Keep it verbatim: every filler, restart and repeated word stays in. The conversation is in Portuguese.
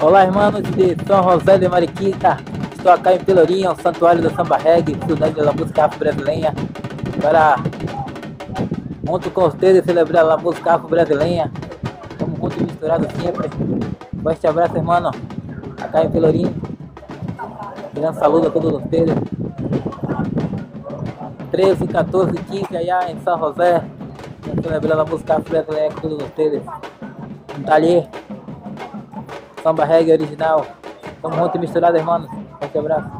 Olá, irmãos de São José de Mariquita. Estou aqui em Pelourinho, santuário do samba reggae, estudante da música afro-brasileira, para, junto com vocês, celebrar a música afro-brasileira. Estamos juntos misturados sempre. Forte abraço, irmão. Acá em Pelourinho. Grande saludo a todos vocês. treze, quatorze, quinze, allá em São José. Celebrando a música afro-brasileira com todos vocês. Um talher. Samba reggae original. Estamos juntos misturados, irmãos. Forte abraço.